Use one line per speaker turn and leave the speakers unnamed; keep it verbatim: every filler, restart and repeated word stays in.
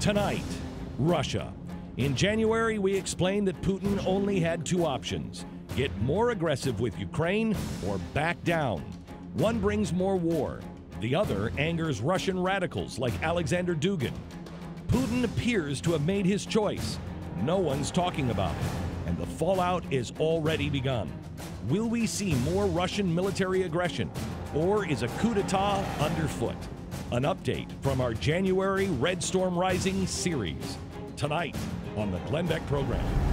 Tonight, Russia. In January, we explained that Putin only had two options: get more aggressive with Ukraine or back down. One brings more war. The other angers Russian radicals like Alexander Dugin. Putin appears to have made his choice. No one's talking about it, and the fallout is already begun. Will we see more Russian military aggression, or is a coup d'etat underfoot? An update from our January Red Storm Rising series, tonight on the Glenn Beck program.